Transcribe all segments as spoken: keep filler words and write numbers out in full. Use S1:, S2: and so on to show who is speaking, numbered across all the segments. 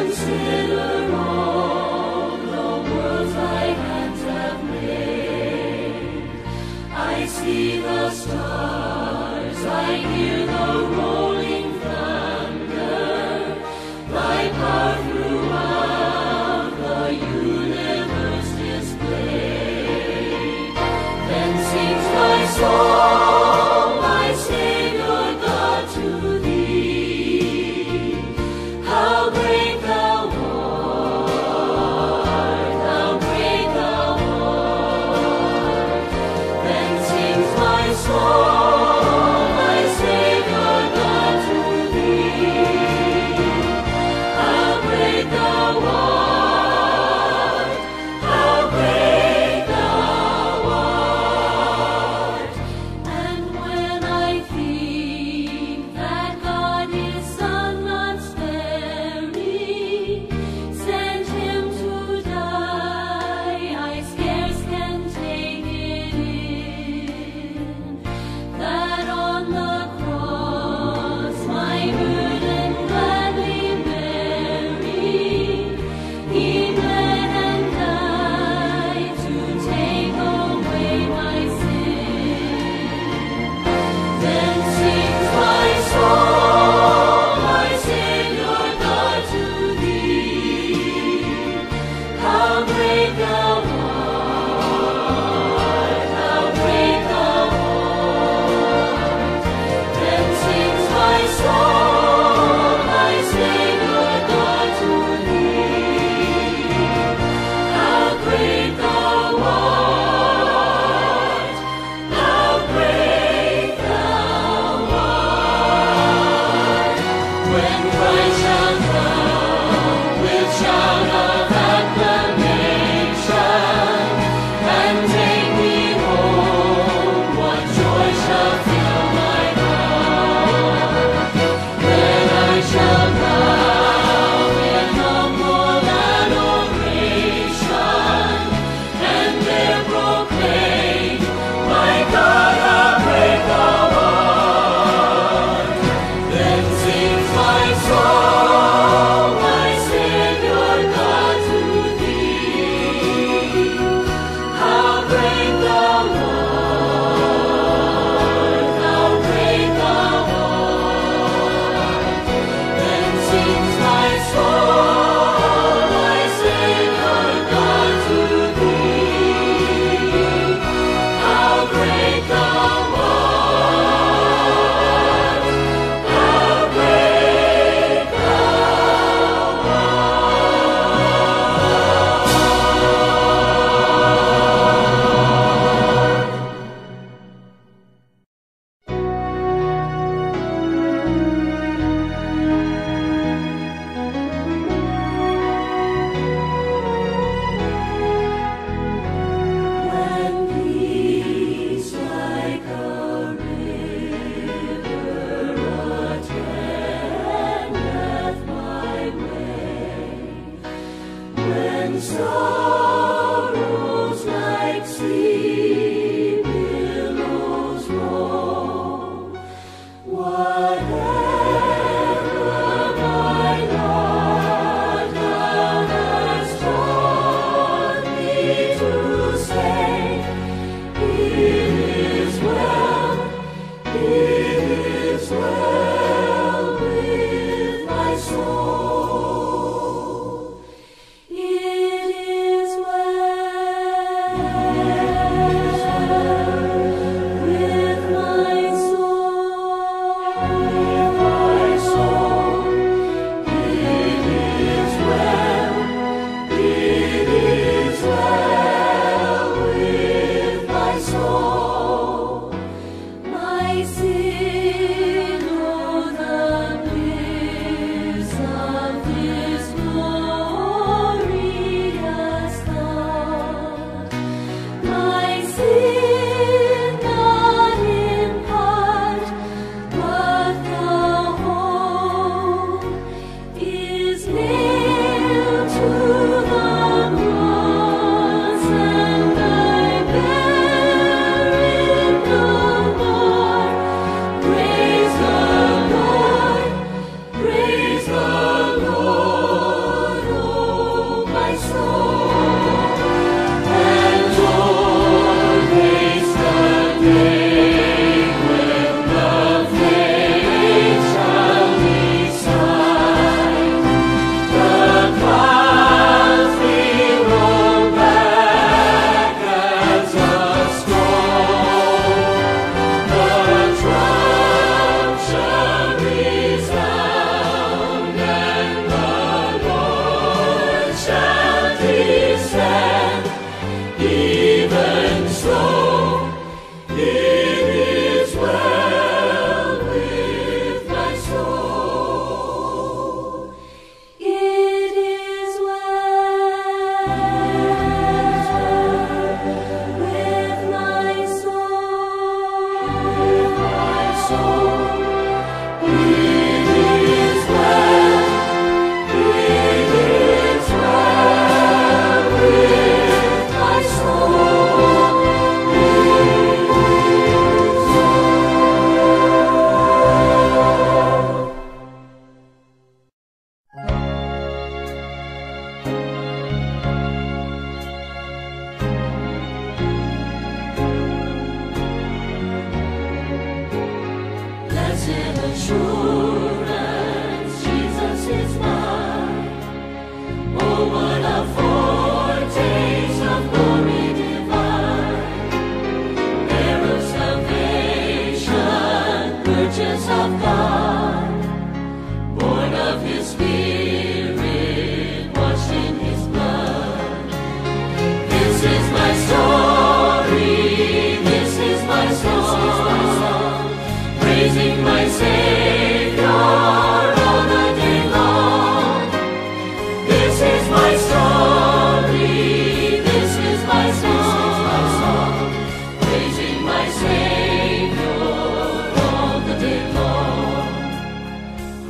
S1: Consider all the worlds thy hands have made. I see the stars, I hear the rolling thunder, thy power throughout the universe displayed. Then sings my soul, my Savior God, to thee. How great thou art, how great thou art. Then sings my soul, my Savior God,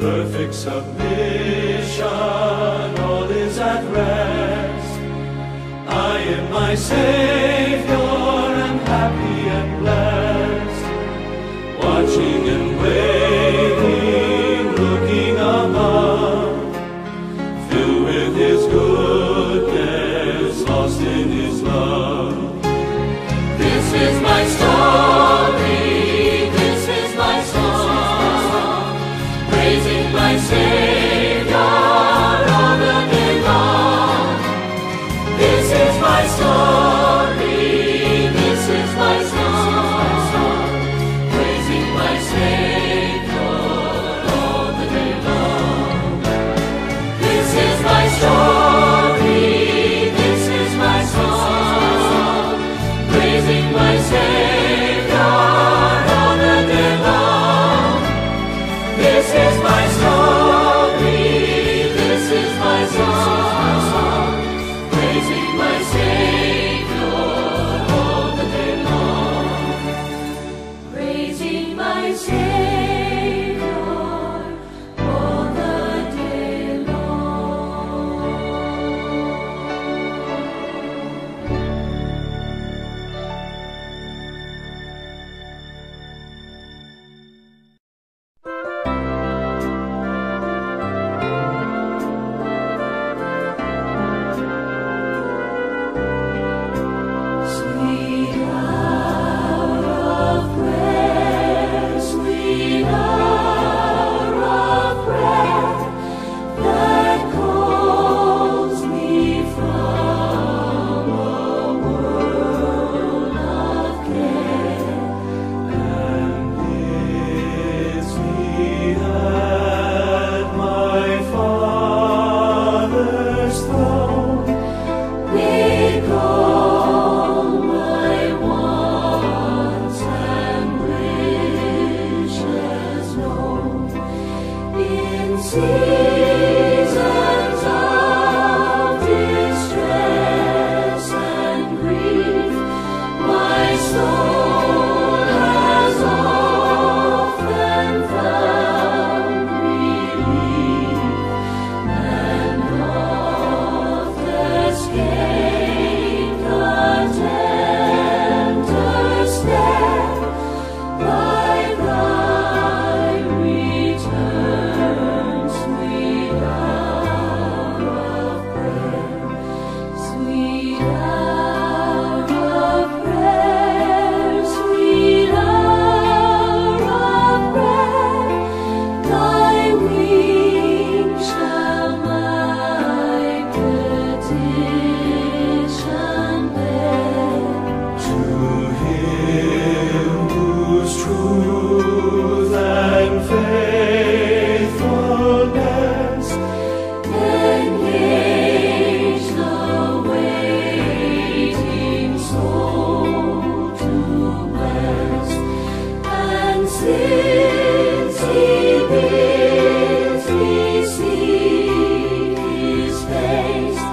S2: perfect submission, all is at rest. I am my Savior, am happy and blessed, watching and waiting, looking above, filled with His goodness, lost in His love.
S1: This is my story, this is my song, praising my Savior all the day long. This is my story, this is my song, praising my Savior all the day long. This is my story, this is my song, praising my Savior all the day long. This is my story, this is my song, praising my Savior all the day long. Praising my Savior all the day long. Sweet hour of prayer, sweet hour of prayer, that calls me from a world of care,
S2: And bids me at my Father's throne,
S1: make all my wants and wishes known. In seasons of distress and grief, my soul has often found relief, and oft escaped the tempter's snare by thy return, sweet hour of prayer, sweet hour of prayer, sweet hour of prayer. Thy wings shall my petition bear.
S2: to Him whose truth and faithfulness
S1: Engage the waiting soul to bless, and since He bids me seek His face,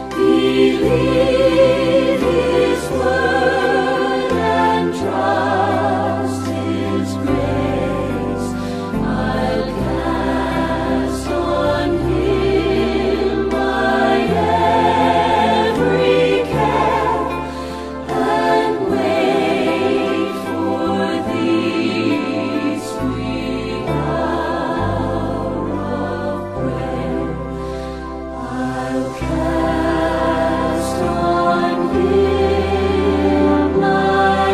S1: believe His word and trust His grace, I'll cast on Him my every care, and wait for Thee, sweet hour of prayer. I'll cast on Him my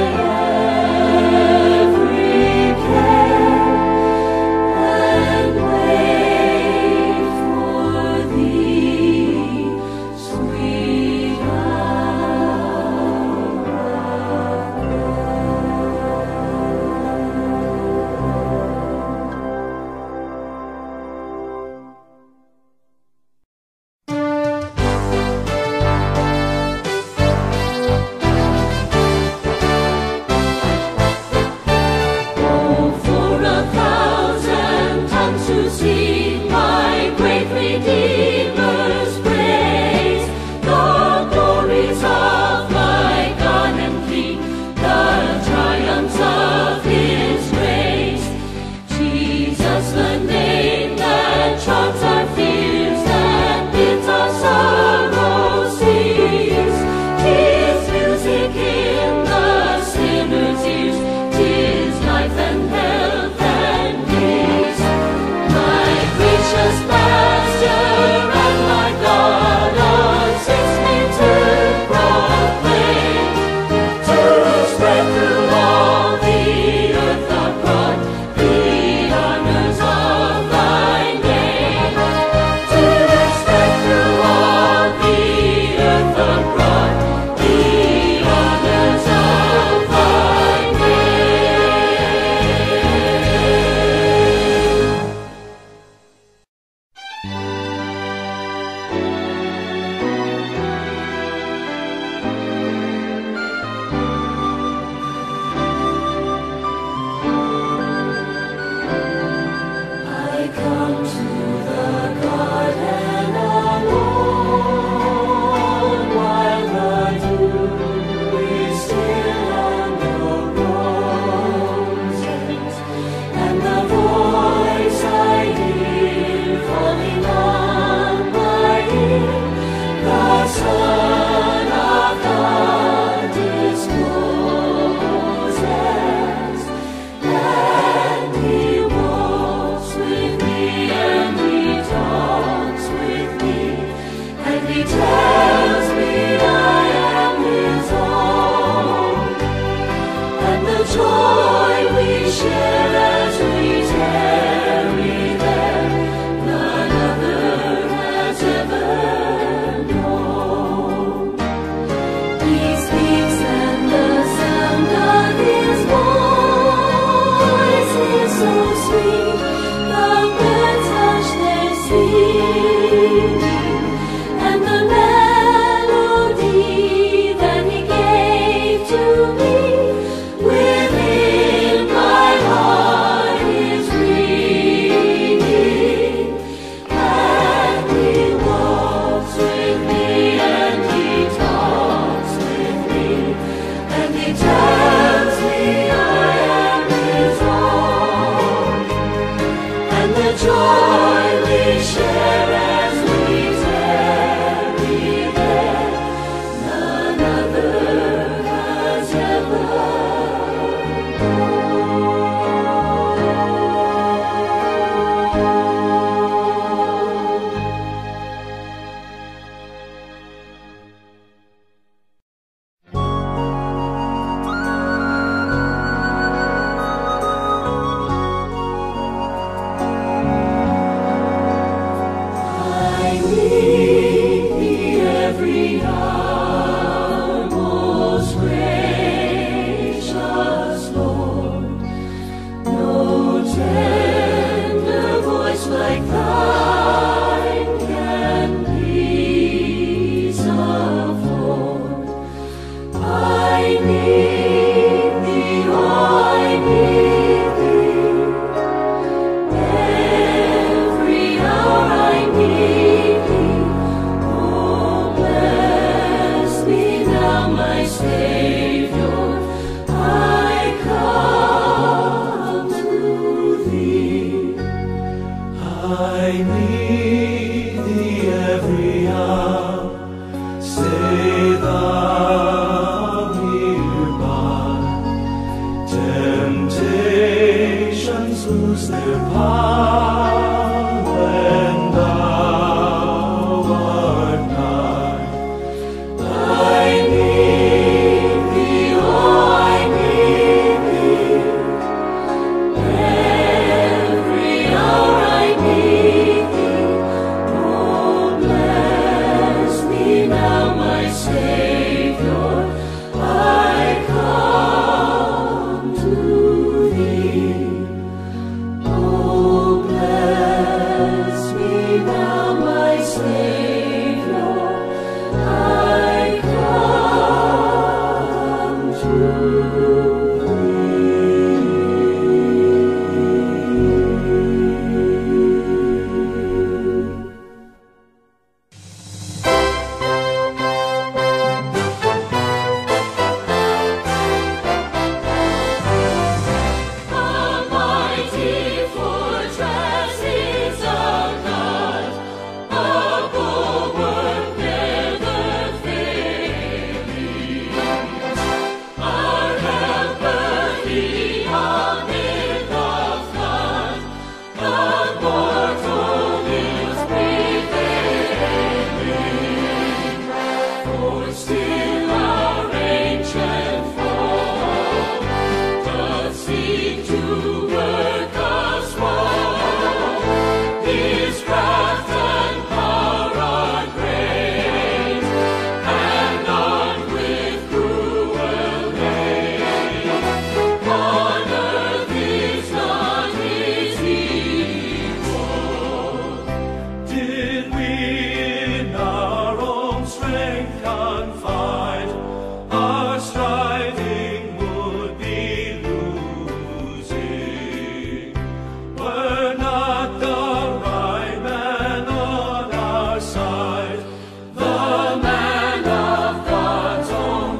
S1: every care, and wait for Thee, sweet hour of Oh, for a thousand tongues to sing my great Redeemer's praise, the glories of my God and King, the triumphs of His grace. Jesus, the name that joy we share as we tarry there, none other has ever known. I need thee every hour, most gracious Lord. No tender voice like thine can peace afford. I need thee, oh, I need thee. Every hour I need thee. Oh, bless me now, my Savior. I come to thee.
S2: I need thee every hour. Stay thou nearby. Temptations lose their power when thou art nigh.
S1: I need thee, oh, I need thee. Every hour I need thee. Oh, bless me now, my Savior. I come to thee. Oh, bless me now, my Savior. I come to thee. A mighty fortress is our God, a bulwark never failing. Our helper, He amid the flood, immortal is prevailing. For still our ancient foe doth seek to work us woe. His craft and power are great, and armed with cruel hate. On earth is not his equal.
S2: Did we in our own strength confide, our striving would be losing. Were not the right man on our side, the man of God's own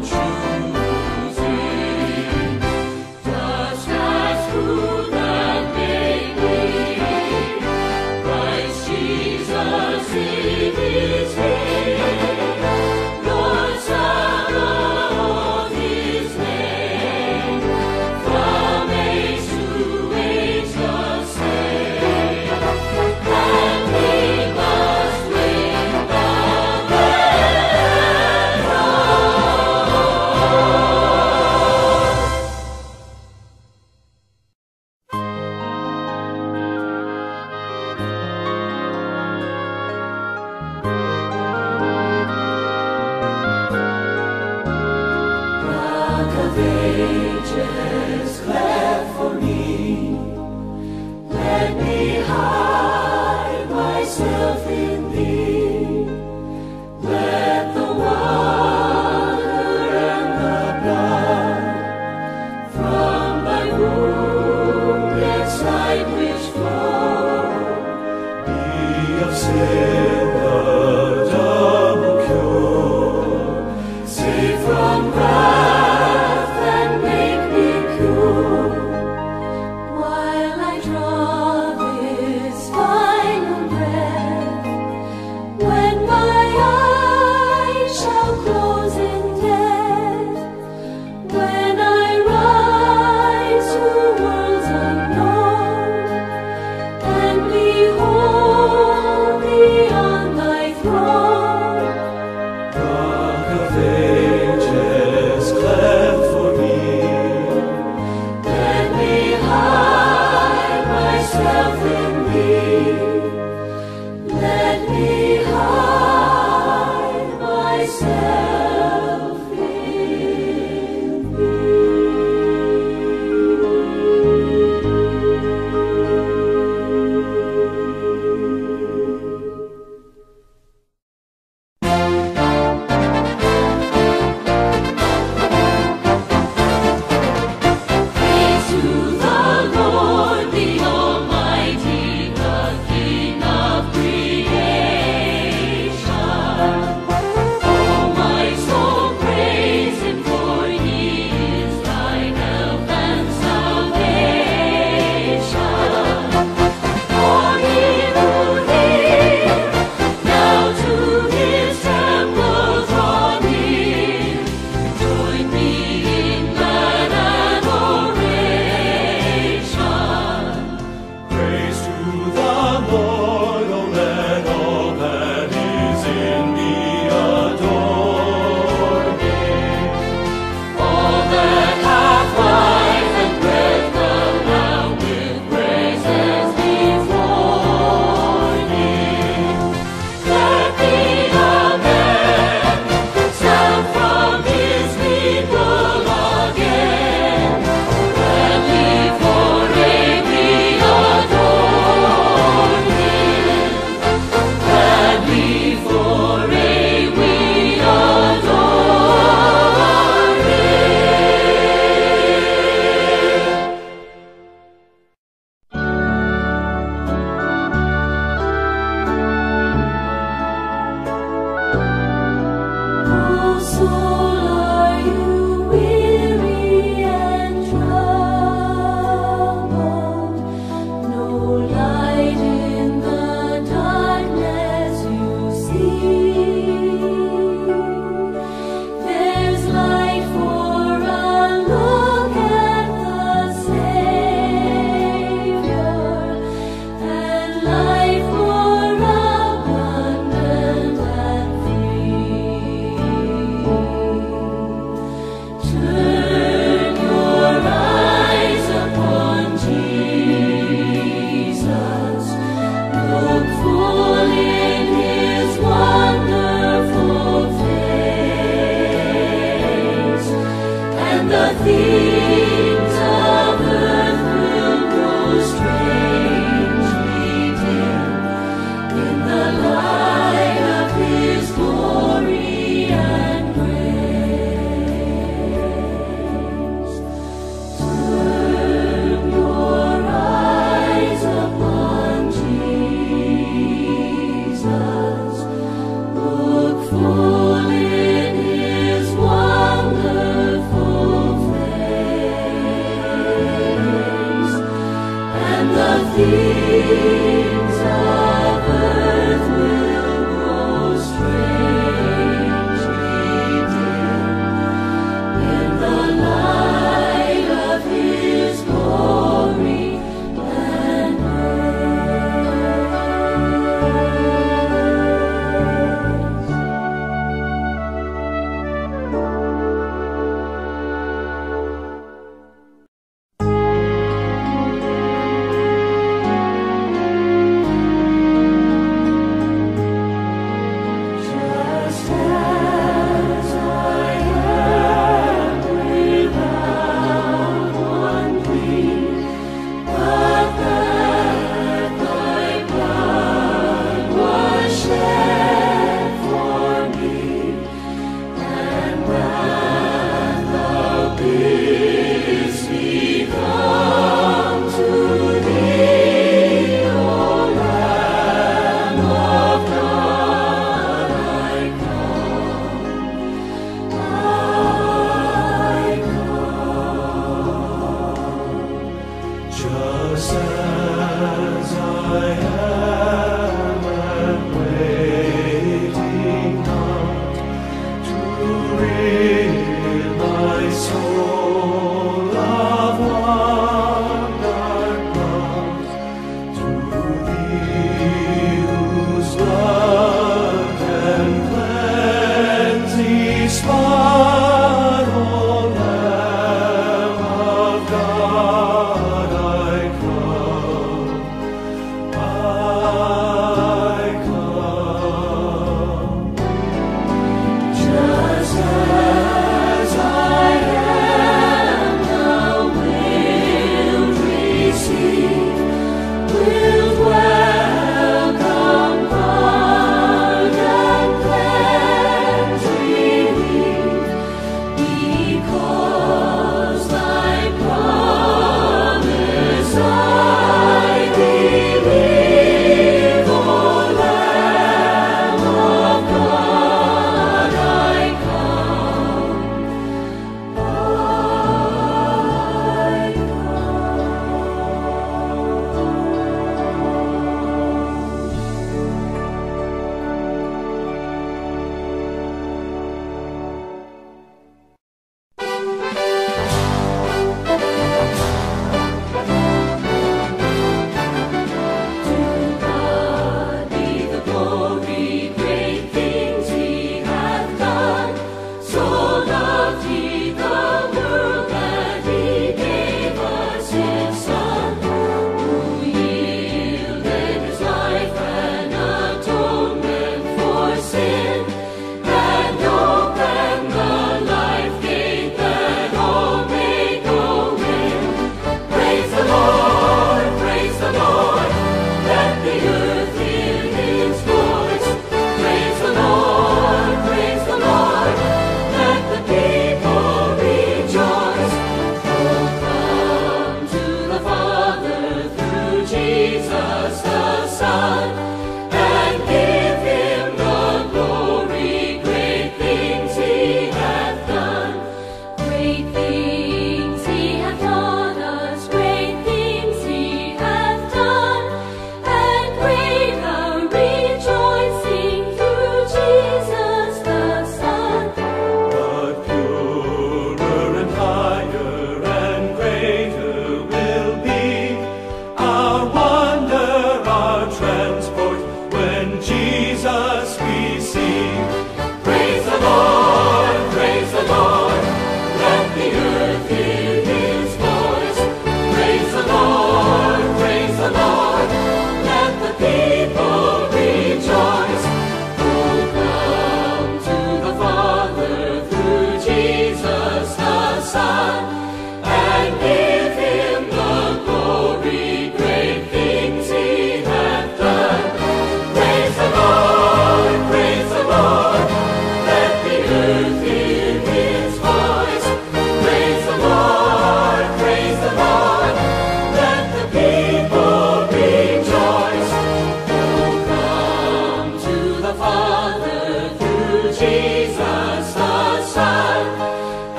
S2: choosing.
S1: Just as through that may be, Christ Jesus in His name, Lord Sabaoth His name, from age to age the same, and we must ring the Rock of Ages, cleft for me. Let me hide myself in thee. Let the water and the blood from thy wounded side which flow
S2: be of sin the double cure.
S1: save from wrath and make me pure. While I draw this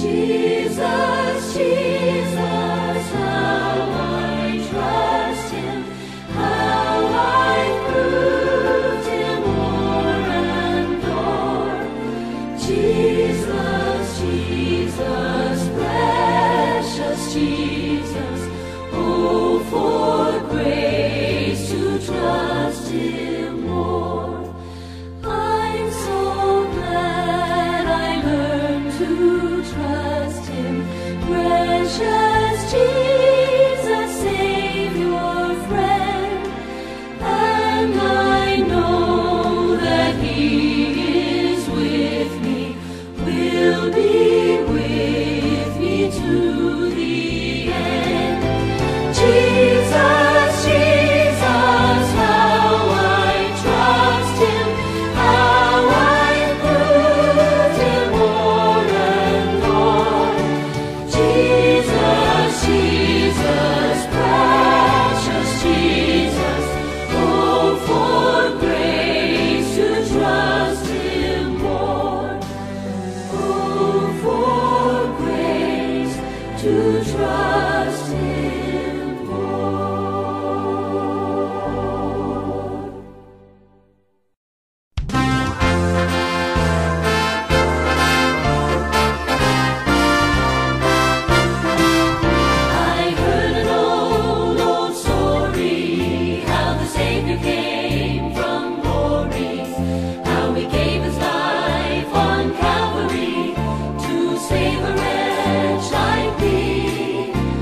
S1: Jesus, Jesus, how I trust Him, how I've proved Him o'er and o'er. Jesus, Jesus, precious Jesus, oh, for grace to trust Him more. I'm so glad I learned to trust Him, precious Jesus, Savior, friend, and I know that He is with me, will be with me to the end. Jesus, Jesus, how I trust Him, how I proved Him o'er and o'er. Jesus, Jesus, precious Jesus, oh, for grace to trust Him more. Oh, for grace to trust Him more. I heard an old, old story, how the Savior came from glory, how He gave His life on Calvary to save a wretch like me.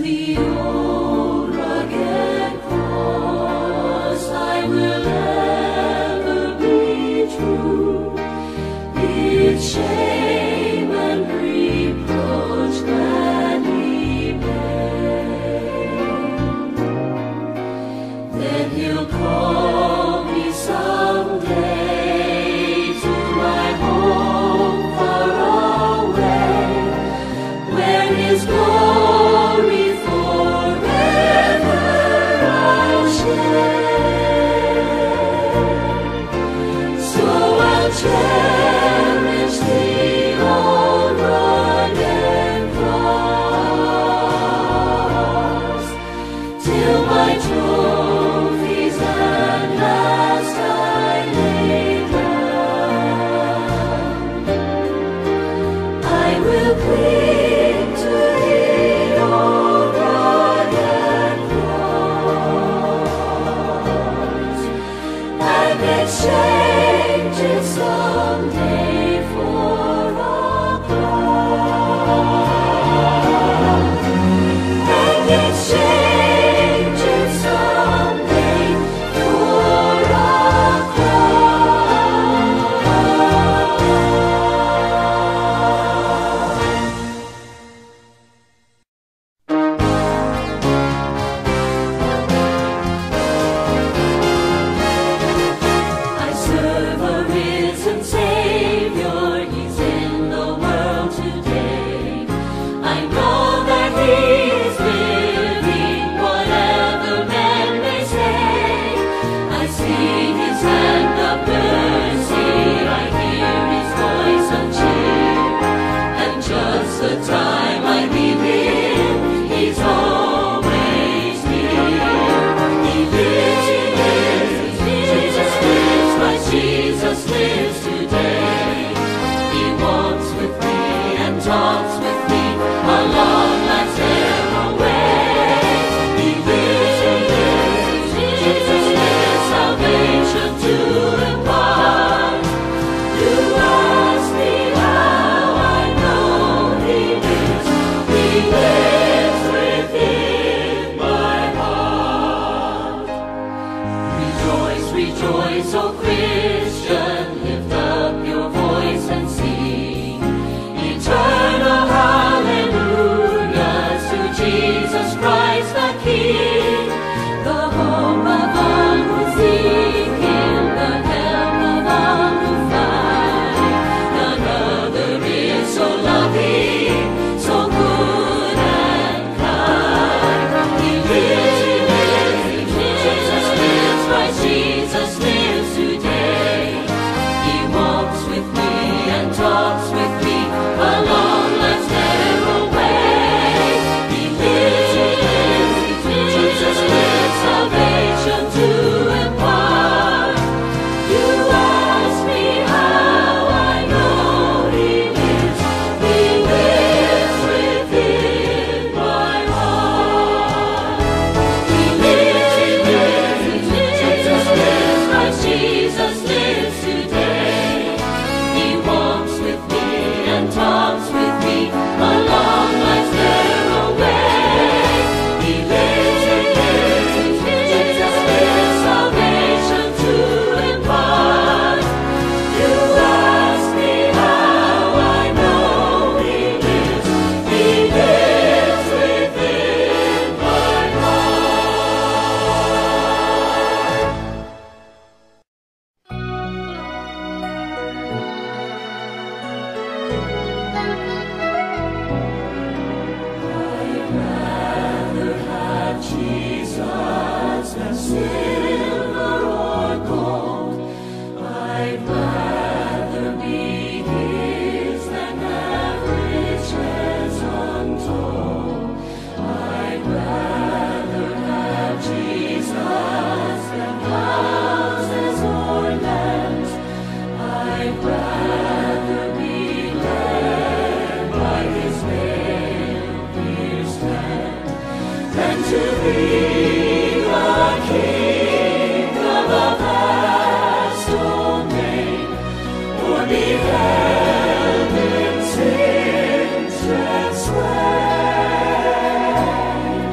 S1: the old rugged cross I will ever be true. Its shame and reproach gladly bear. Then he'll call me someday to my home far away, where his glory forever I'll share. So I'll cherish the old rugged cross till my trophies at last I lay down. I will cling to the old rugged cross and exchange it someday for a crown. And exchange it someday for a I serve a risen Savior, He's in the world today. I know that He is living, whatever men may say. I see His hand of mercy, I hear His voice of cheer, and just the time I need Him, He's always near. He lives, He lives, Jesus lives, my Jesus lives today. He walks with me and talks with me along life's narrow way. He lives, He lives, Jesus lives, salvation to impart. You ask me how I know He lives. He lives within my heart. Rejoice, rejoice, O Christian, lift up your voice and sing eternal hallelujahs to Jesus Christ the King, the hope of all who seek Him, the help of all who find. None other is so loving, so good and kind. He lives, He lives, Jesus lives, Christ Jesus lives today. He walks with me and talks with me along life's narrow way. He lives, He lives, Jesus lives, salvation to impart. You ask me how I know He lives. He lives within my heart. He lives, He lives, Jesus lives, Christ Jesus lives today. He walks with me and talks with me along life's narrow way. He lives, He lives, Jesus lives, salvation to impart. You ask me how I know He lives. He lives within my heart. I'd rather have Jesus than silver or gold. I'd rather be His than have riches untold. I'd rather have Jesus than houses or lands. I'd rather be led by His nail-pierced hand than to be the king of a vast domain, or be held in sin's dread sway.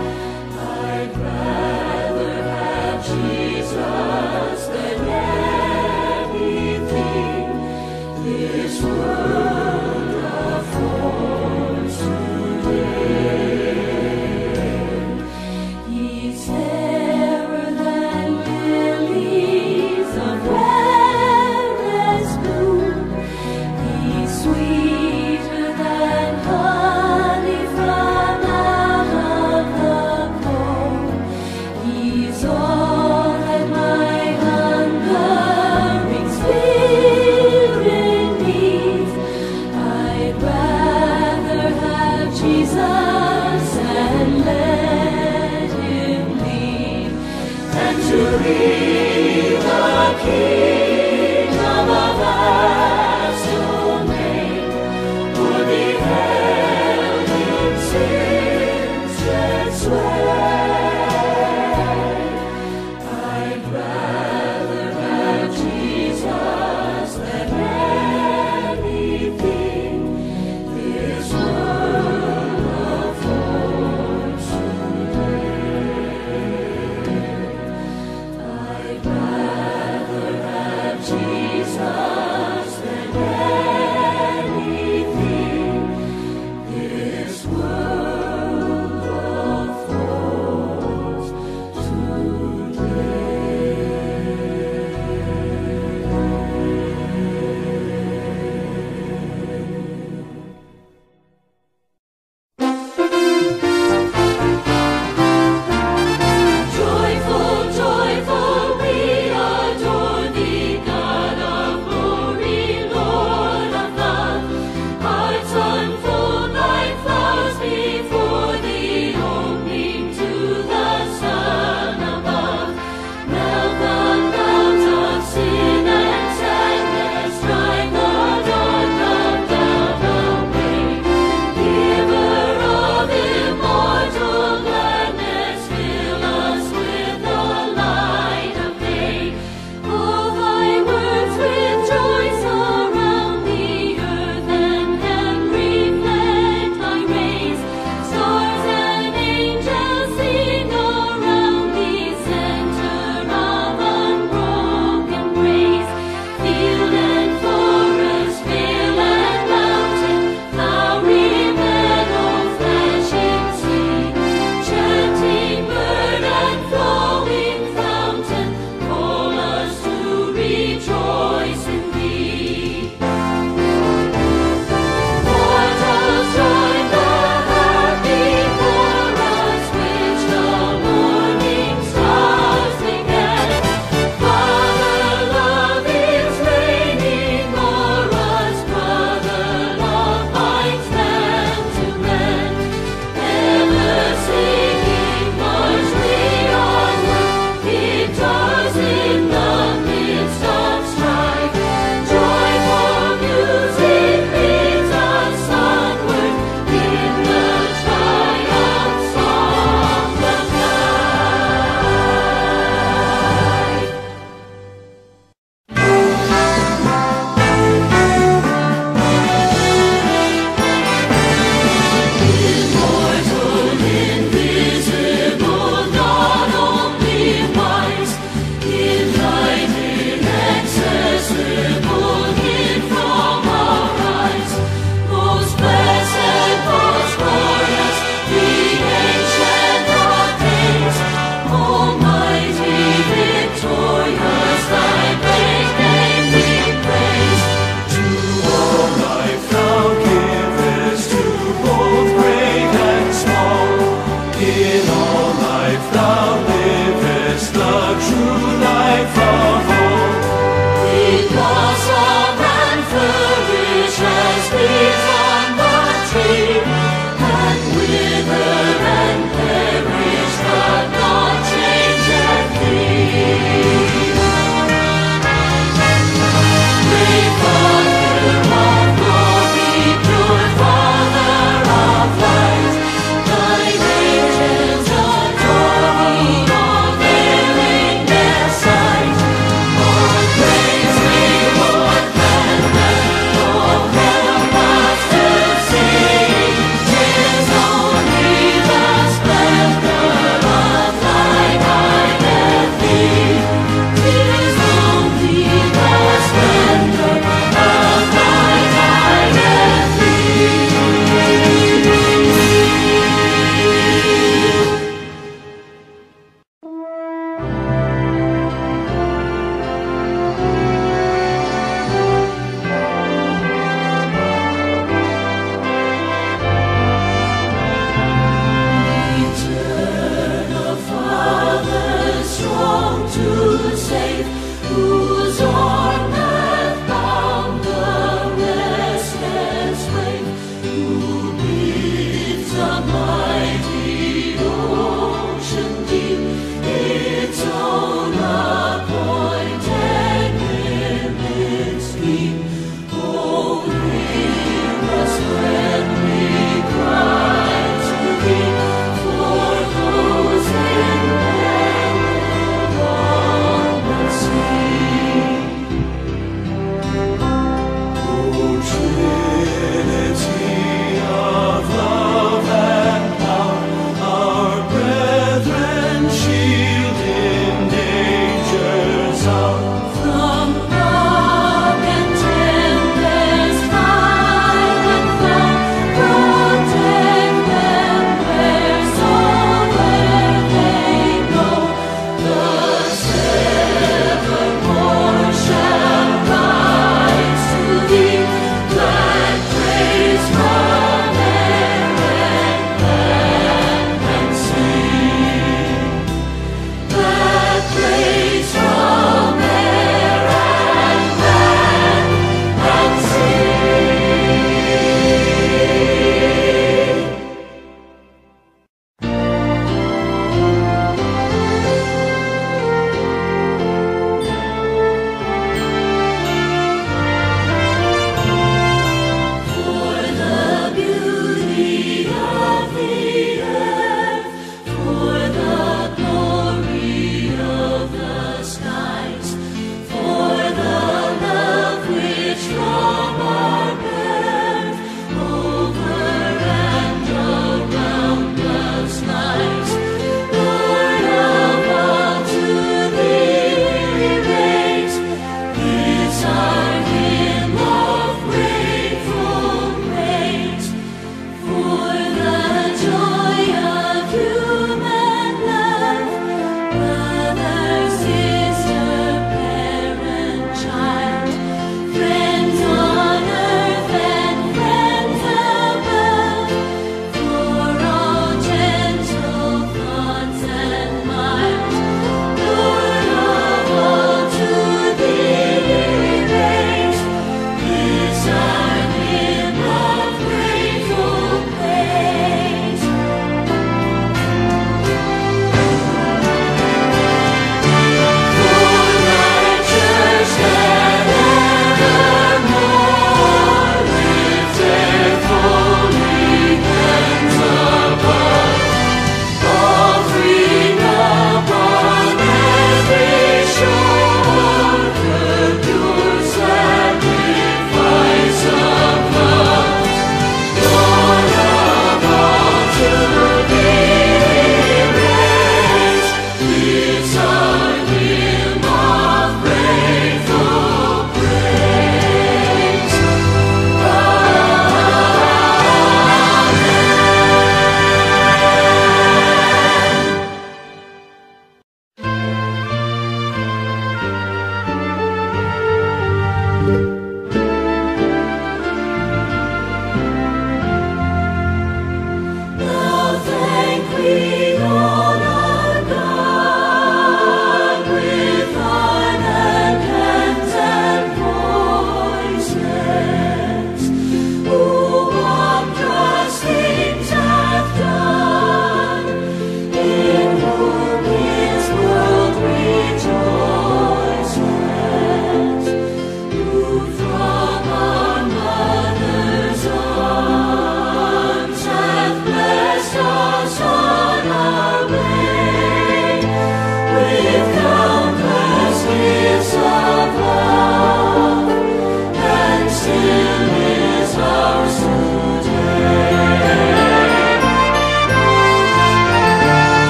S1: I'd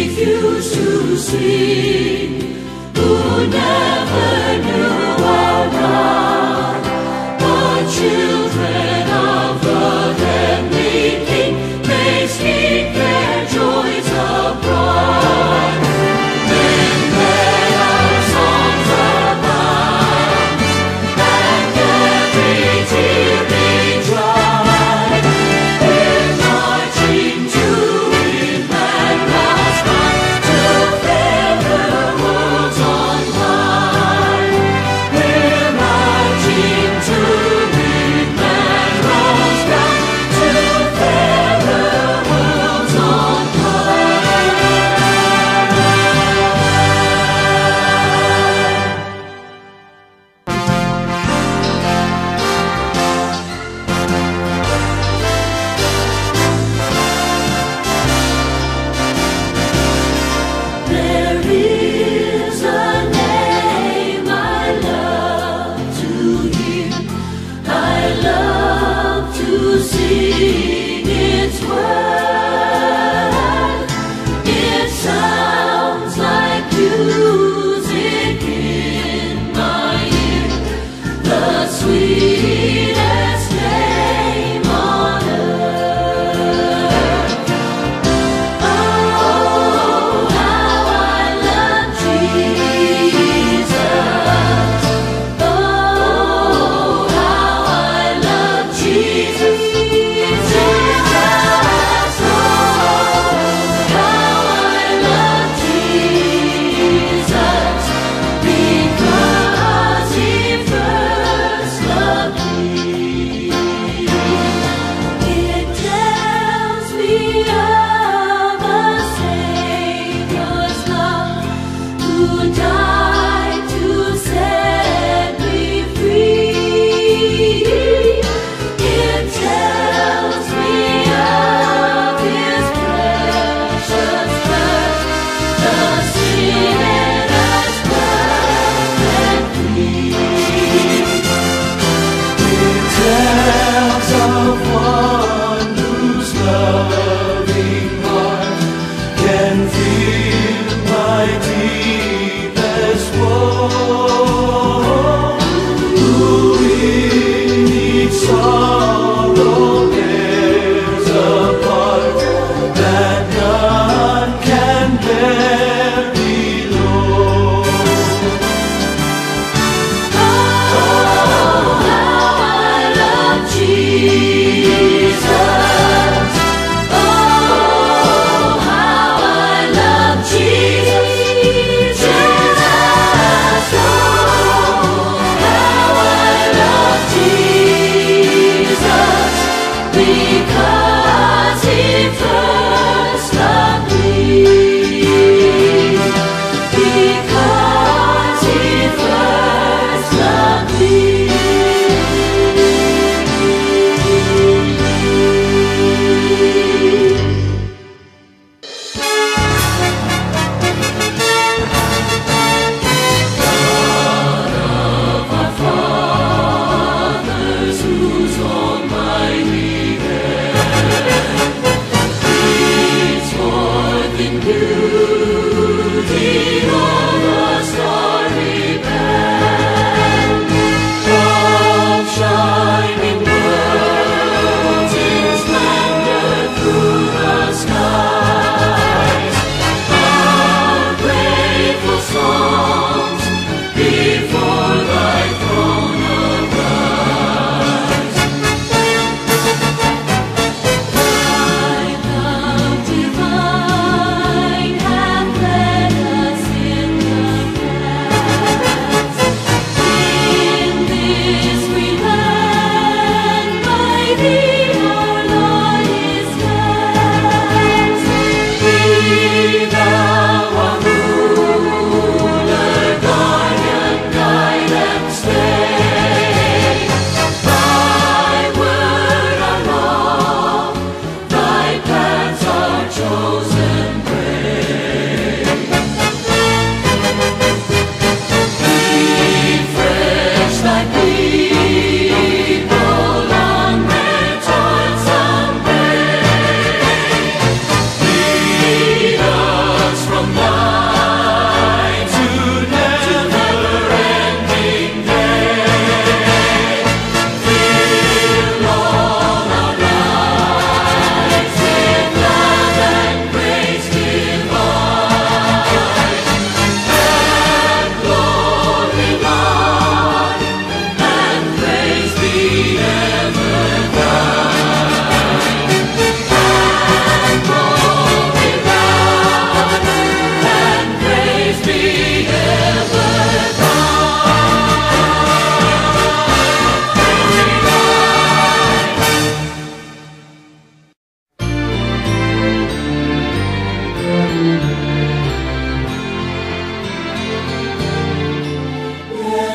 S1: refuse to sing, who never knew our God, but children of the heavenly King, may speak their joys abroad. Then let our songs abound, and every tear be dried. We're marching to Emmanuel's God, to fairer worlds on high. We're marching to Emmanuel's God, to fairer worlds on high. There is a name I love to hear, I love to sing its word. It sounds like music in my ear, the sweetest name on earth. Oh, how I love Jesus. Oh, how I love Jesus. Jesus. Oh, how I love Jesus. Because he first loved me. It tells me of a Savior's love, who died to set me free. It tells me of his precious blood, the sinner's perfect plea.
S2: It tells of one whose loving heart can feel my deepest woe, who in each sorrow bears a part that none can bear below.
S1: Oh, how I love Jesus. Oh, how I love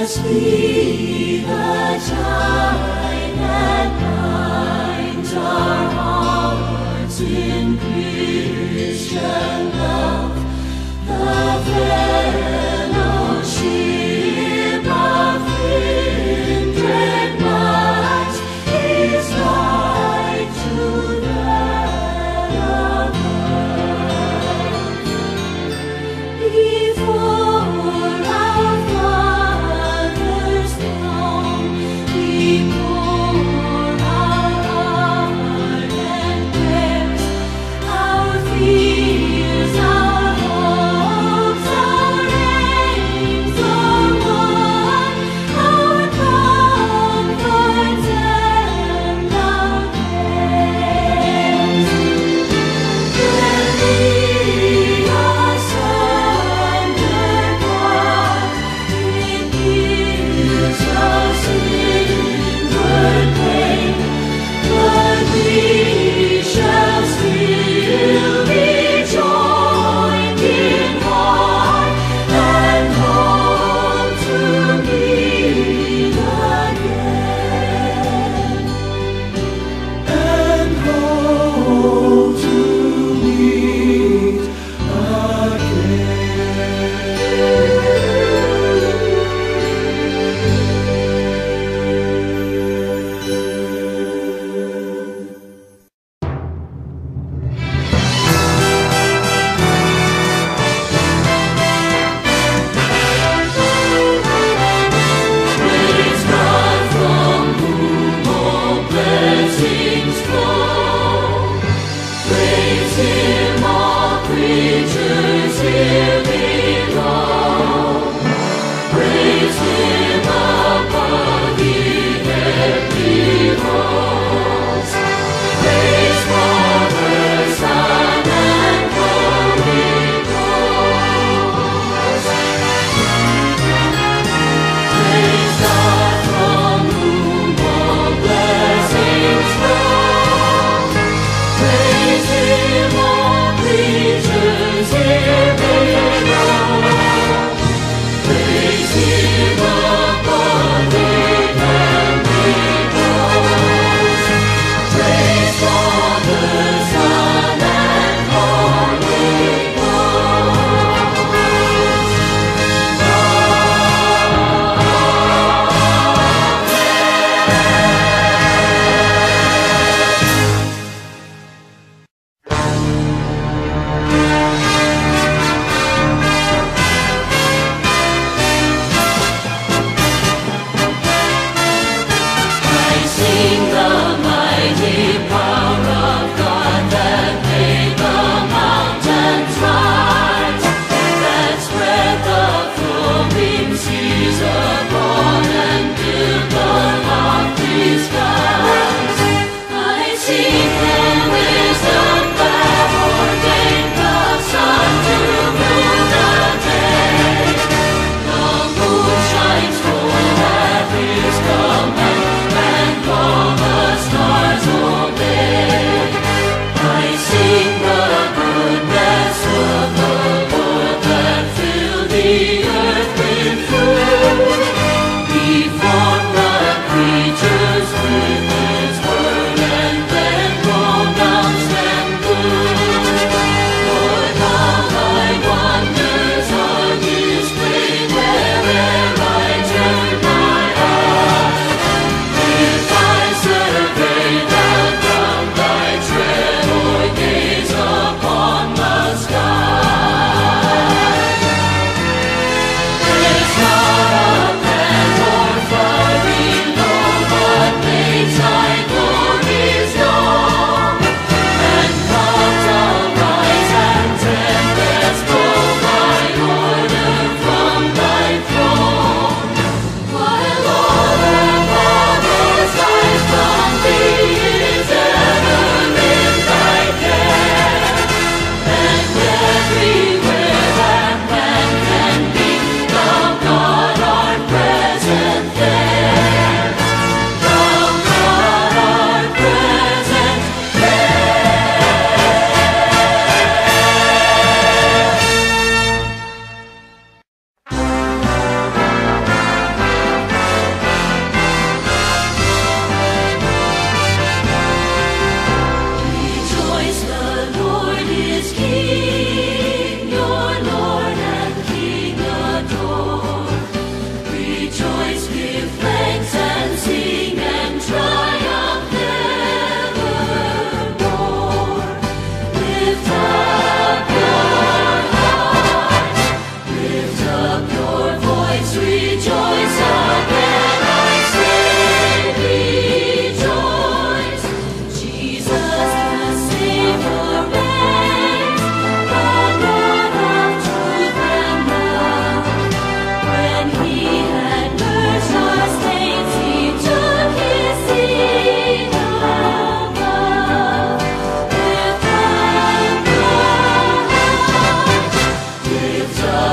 S1: be the tie that binds our hearts in Christian love, the fellowship of kindred minds is like to that above. Before our Father's throne, we pour our ardent prayers, our fears.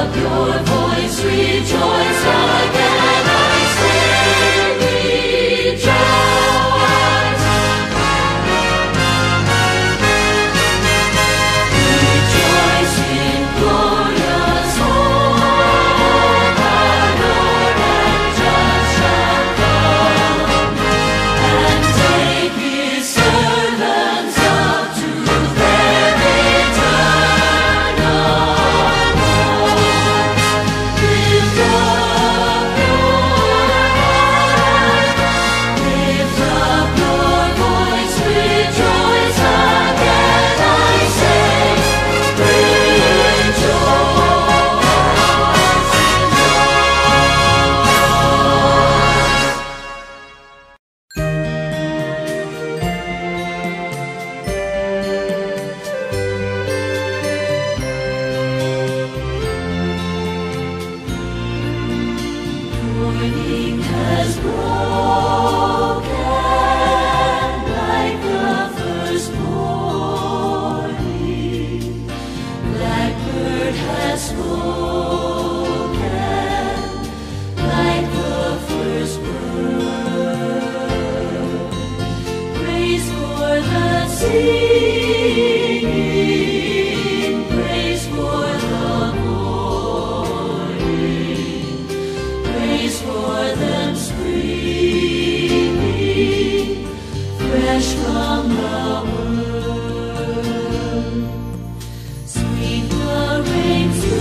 S1: up your voice, rejoice again, I say, rejoice. Rejoice in glorious hope, our Lord and just shall come, and take his servants up to their eternal home. Lift up your heart, lift up your voice, rejoice again, I say, rejoice in morning has broken like the first morning. Blackbird has spoken like the first bird. Praise for the singing, praise for the morning, praise for them springing fresh from the word. Sweet the rains to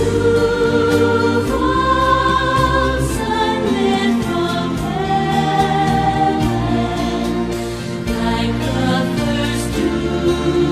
S1: fall, sunlit from heaven, like the first dew.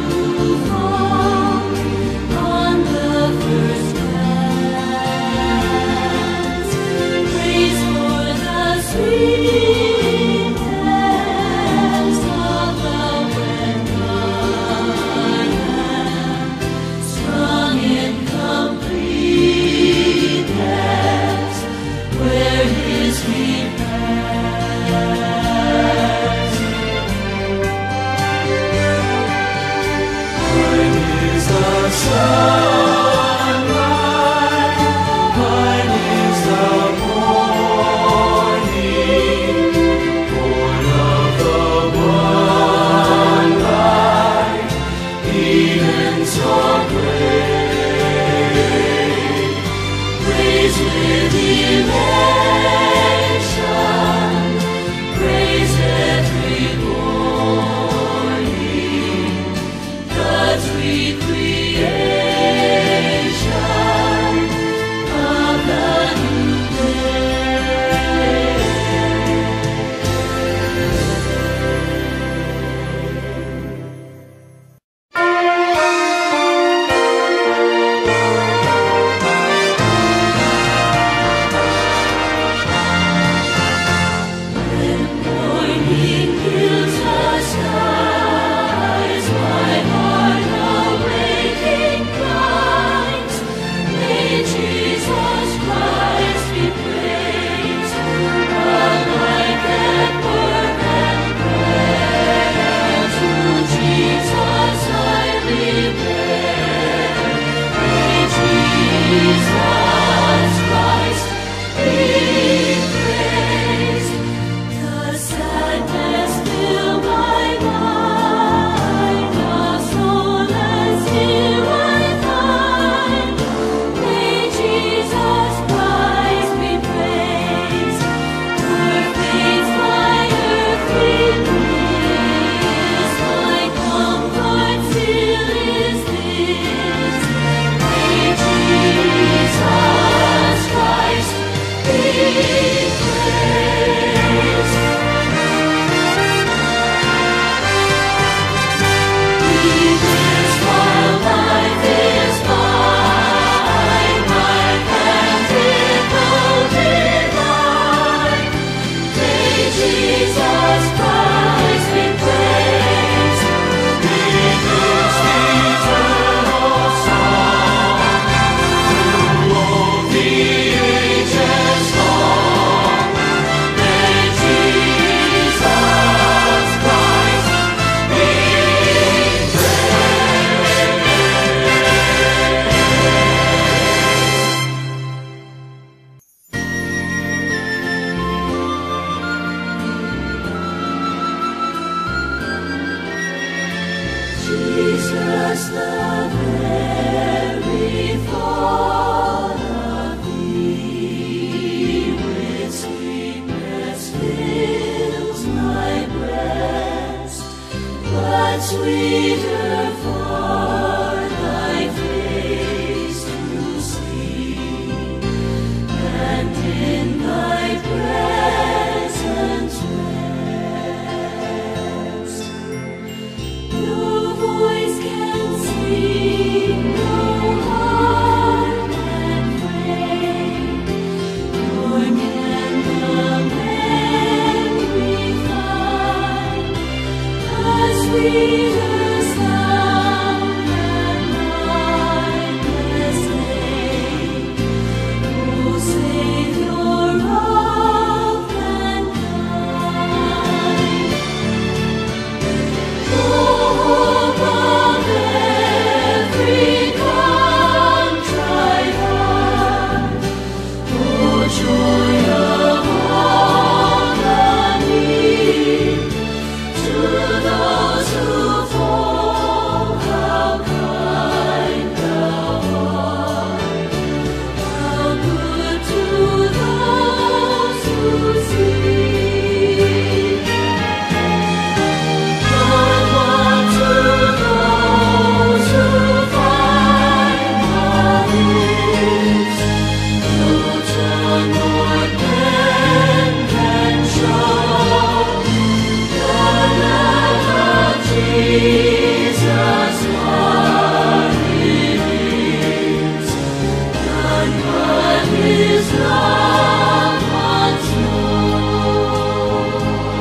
S1: His love once more.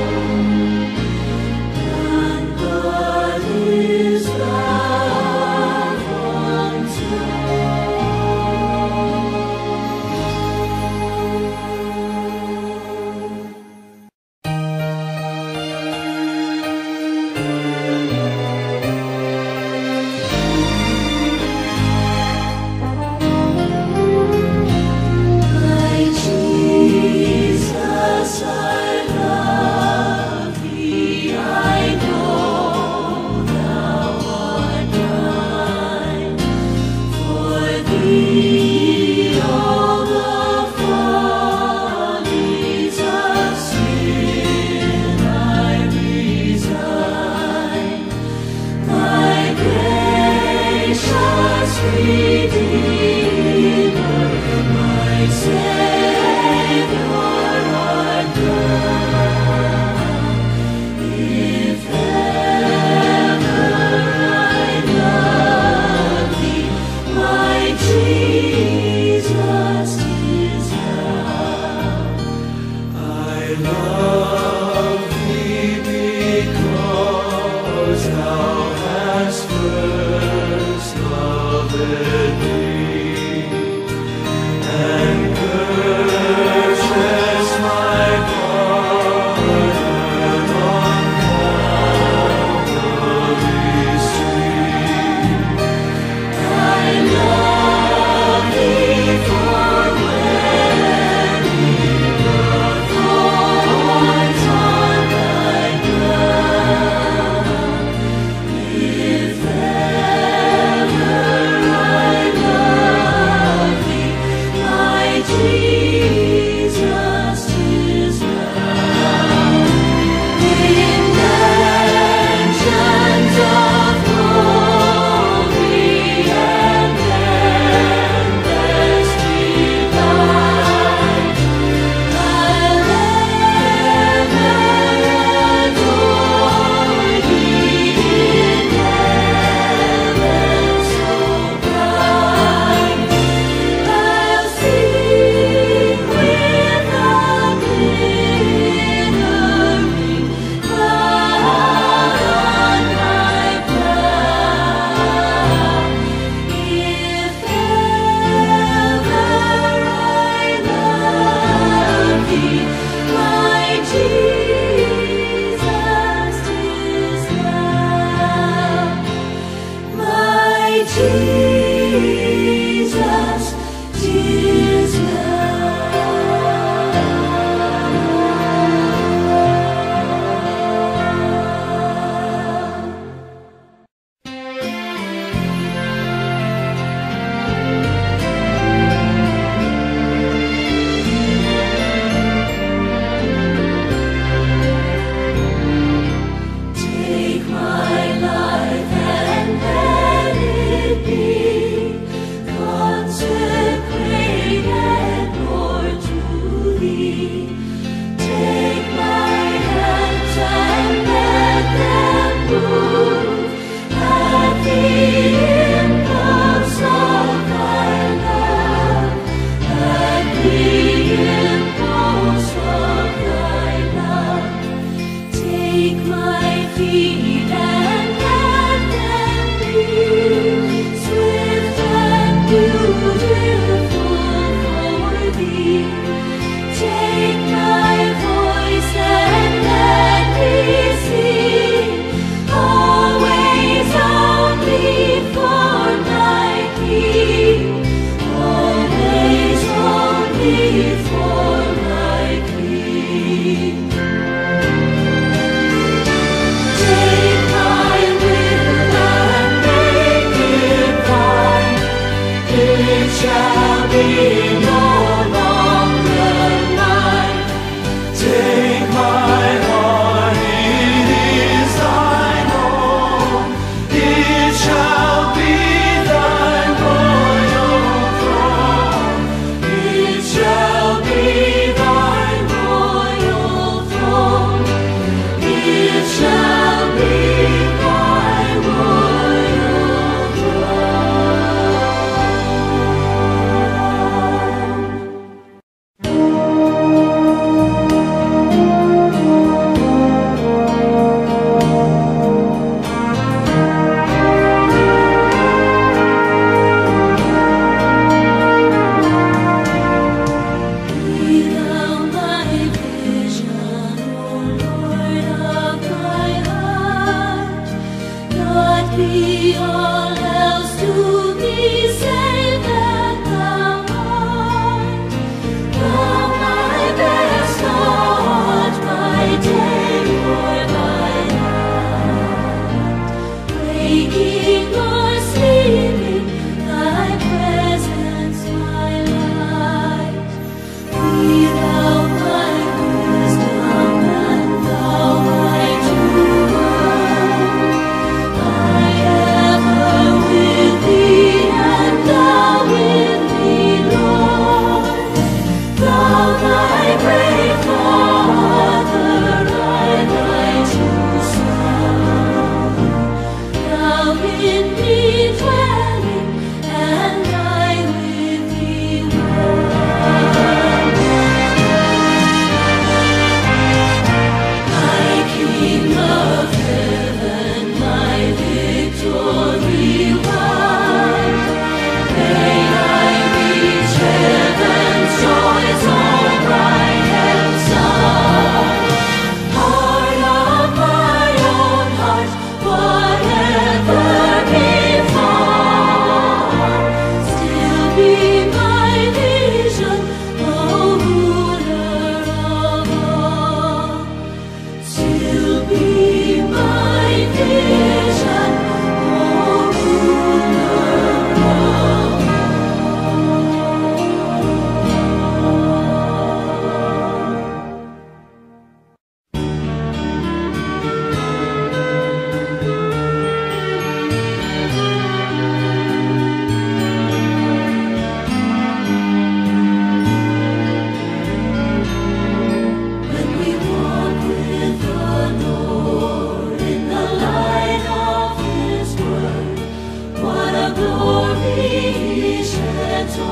S1: None but His love once My Jesus, I love Thee. I know Thou art mine. For Thee all the follies of sin I resign. My gracious Redeemer, my Savior art Thou. If ever I love Thee, my Jesus, 'tis Thou.
S2: I love Thee because Thou hast first loved me, and purchased my pardon on Calvary's tree.
S1: I love Thee for wearing the thorns on Thy brow. If ever I love Thee, my Jesus, 'tis Thou. In mansions of glory and endless delight, I'll ever adore Thee in heaven so bright. I'll sing without glittering cloud on my brow. If ever I love Thee, my Jesus, 'tis Thou. My Jesus, 'tis Thou. Take my life and let it be consecrated, Lord, to Thee. Take my hands and let them move at the impulse of Thy love, at the impulse of Thy love. Take my feet and let them be swift and beautiful for Thee. Take my voice and let me sing, always only for my King, always only for my King. Take my will and make it Thine. It shall be no longer mine.
S2: Take my heart, it is Thine own. It shall be Thy royal throne. It shall be Thy royal throne. It shall be Thy royal throne.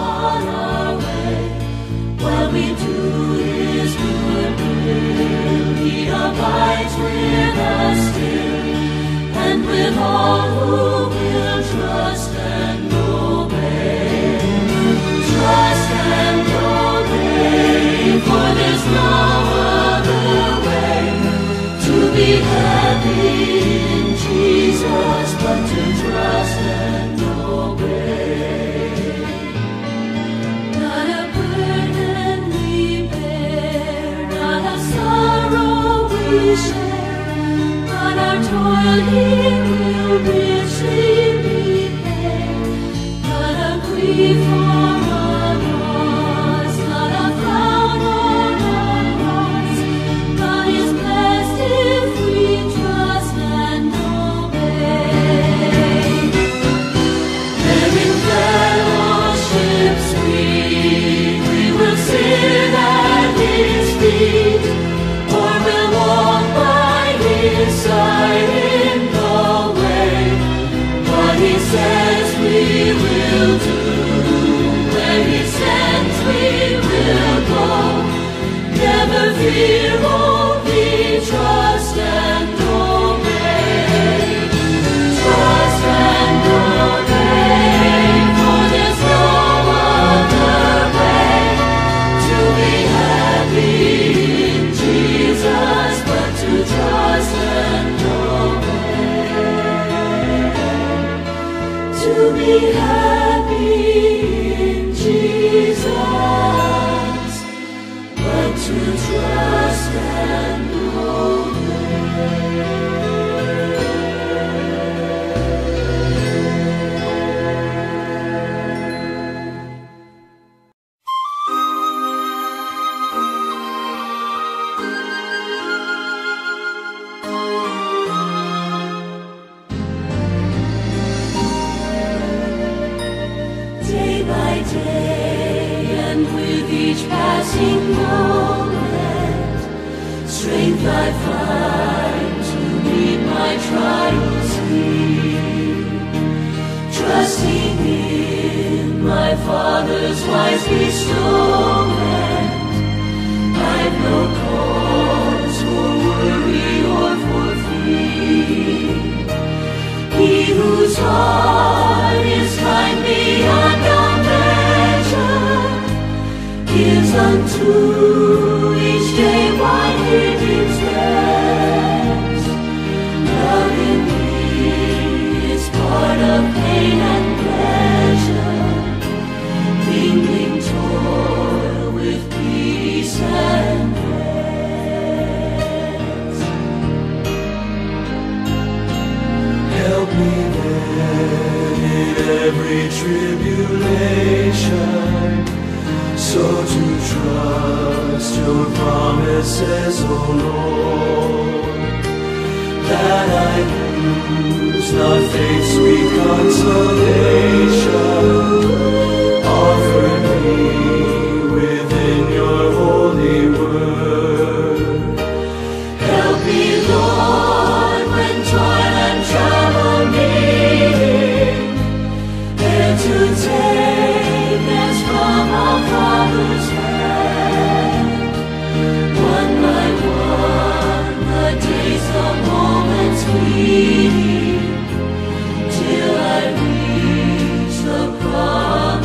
S1: on our way. While we do His good will, He abides with us still, and with all who will trust and obey. Trust and obey, for there's no other way to be happy in Jesus but to trust and obey. Not a burden we bear, not a sorrow we share, but our toil He will richly repay. Not a grief or a loss, not a frown or a cross, but is blessed if we trust and obey. There in fellowship sweet, we will sit at His feet, or we'll walk by His side in the way. What He says we will do, where He sends we will go. Never fear, only trust and obey. Trust and obey, for there's no other way to be happy in Jesus but to trust and obey. To be happy in Jesus but to trust and day by day, and with each passing moment, strength I find to meet my trials here. Trusting in my Father's wise bestowment, I've no cause for worry or for fear. He whose heart is kind beyond all measure gives unto each day what He deems best. Love in me is part of pain and pleasure, mingling toil with peace and rest.
S2: Help me then in every tribulation, so to trust Your promises, O Lord, that I lose not faith's sweet consolation offered me within Your holy word.
S1: Help me, Lord, when toil and trouble meet, there to take as from our Father's hand. One by one, the days, the moments fleeting, till I reach the promise.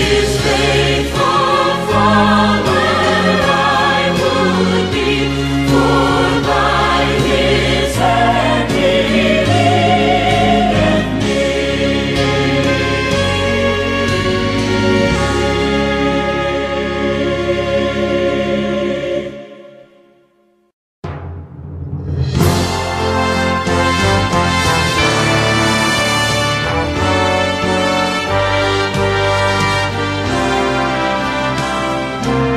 S1: Thank you.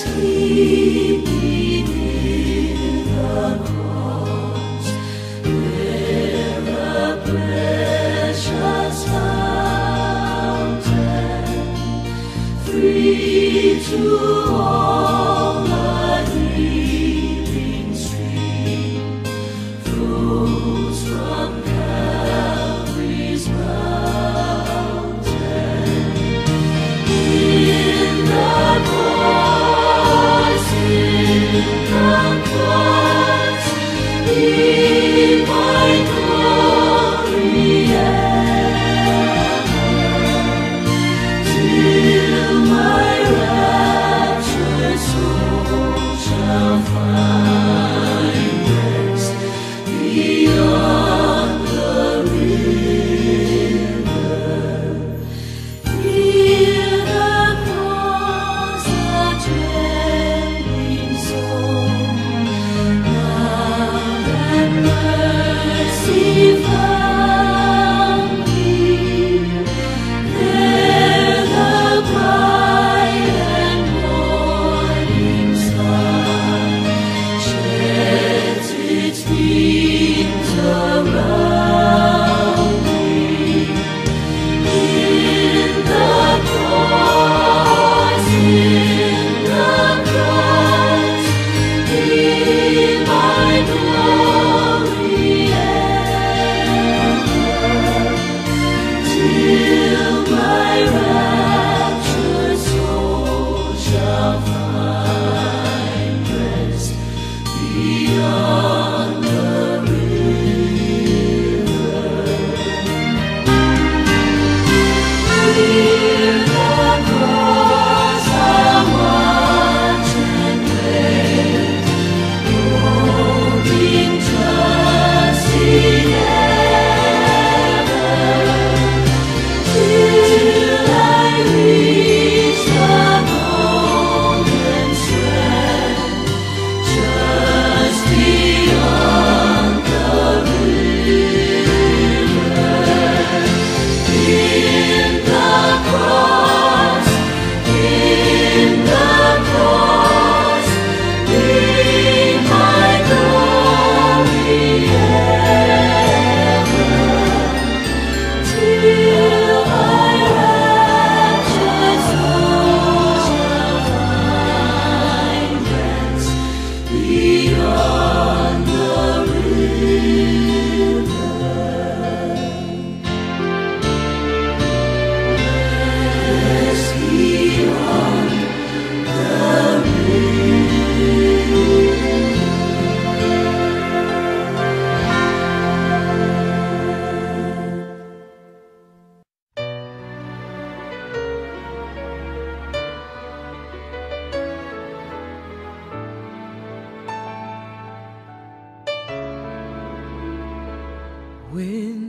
S3: When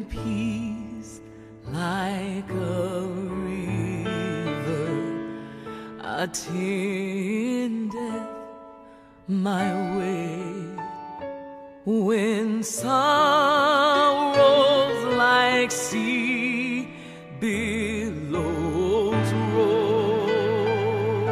S3: peace like a river attendeth my way, when sorrows like sea billows roll,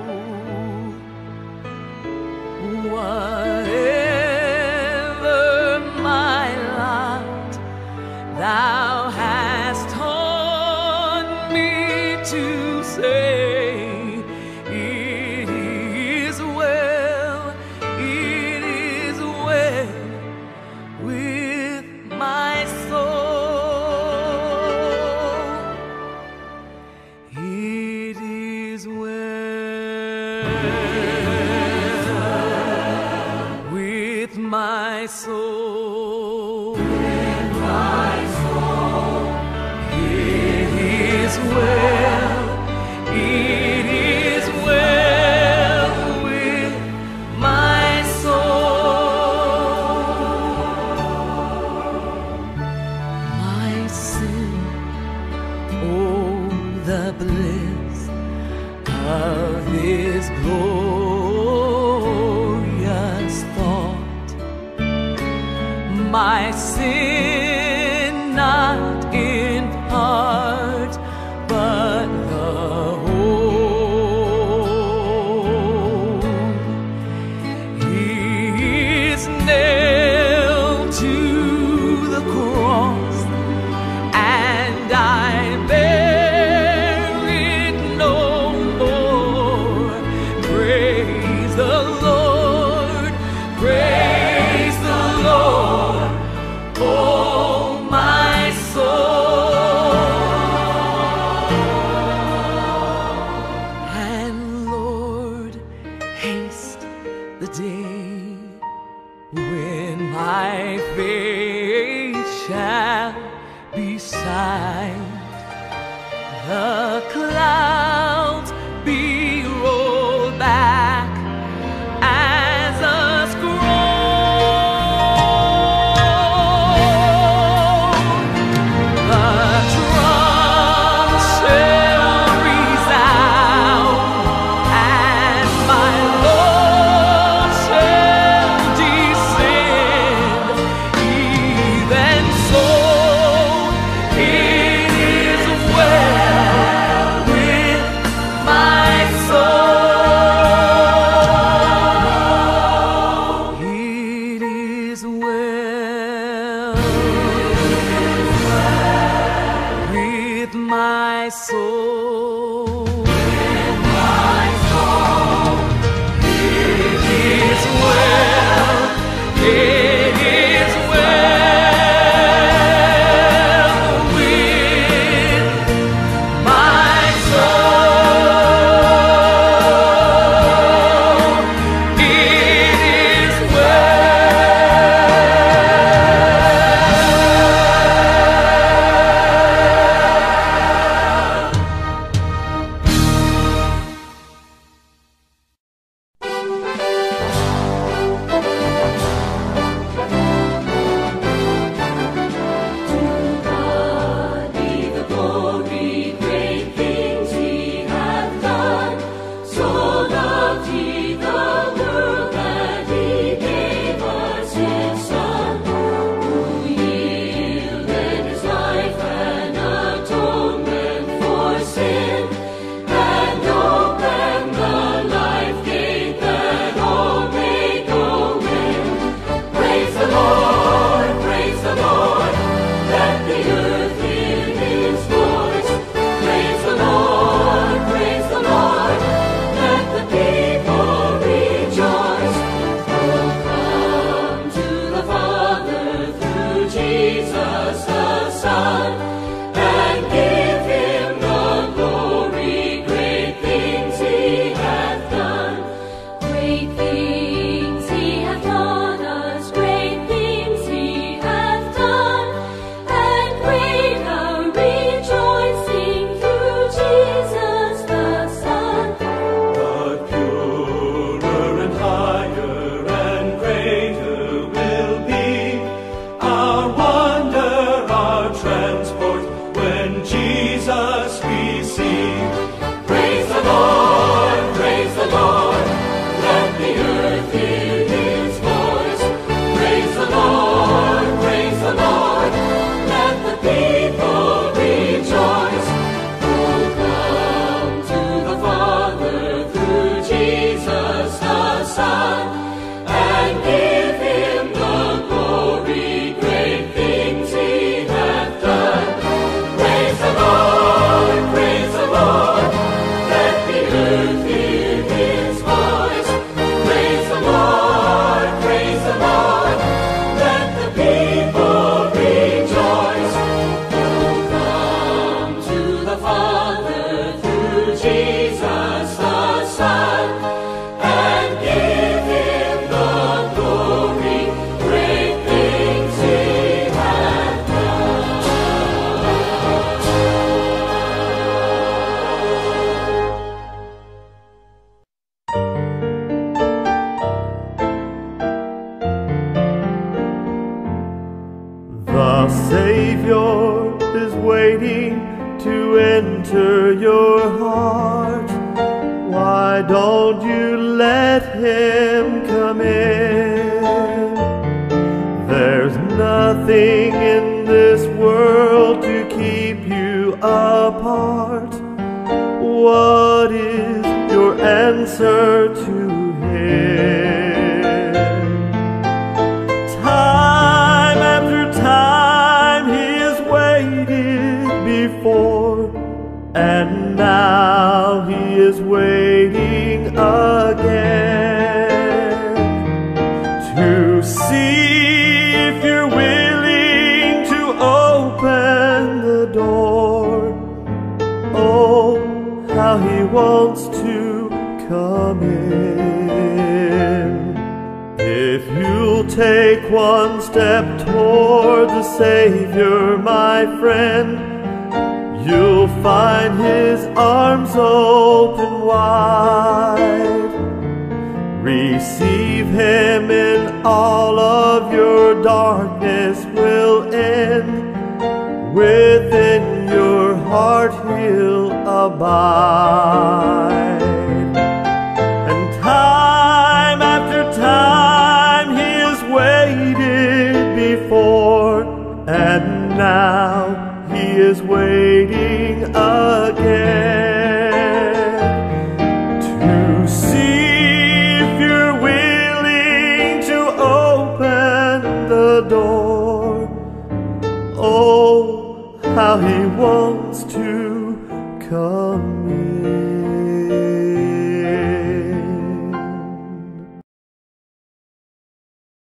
S3: whatever my lot, Thou hast taught me to say, it is well, it is well with my soul. It is well with my soul. Well, it is well with my soul. My sin, oh, the bliss of His glorious thought. My sin, not in part, but the whole. side, the clouds be rolled back as a scroll. The drums shall resound, and my Lord shall descend. Even so, it is well with my soul. It is well with my soul. It is well. It is well with my soul. It is
S1: God be the glory, great things He hath done. So loved He the world that He gave us His Son, who yielded His life an atonement for sin, and opened the life gate that all may go in. Praise the Lord, praise the Lord. Let the earth hear His voice. Praise the Lord, praise the Lord. Let the people rejoice. Oh, come to the Father through Jesus the Son, and give Him the glory. Great things He hath done. Great things He hath taught us. Great things He hath done. And great our rejoicing through Jesus the Son.
S2: But purer and higher and greater will be our wonder, our transport, when Jesus we see. Praise the Lord, praise the Lord. Let the earth hear His voice. Praise the Lord, praise the Lord. Let the people rejoice. Oh, come to the Father through Jesus the Son, and give Him the glory. Great things He hath done. Praise the Lord, praise the Lord. Let the earth hear His voice. Praise the Lord, praise the Lord. Let the people rejoice. Oh, come to the Father through Jesus the Son, and give Him the glory. Great things He hath done.
S4: The Savior is waiting to enter your heart. Why don't you let Him come in? There's nothing in this world to keep you apart. What is your answer to Him? Time after time He has waited before, and now He is waiting again to see if you're willing to open the door. Oh, how He wants to come in. If you'll take one step toward the Savior, my friend, you'll find His arms open wide. Receive Him and all of your darkness will end. Within your heart He'll abide. And time after time He has waited before, and now He is waiting again to see if you're willing to open the door. Oh, how He wants to come in.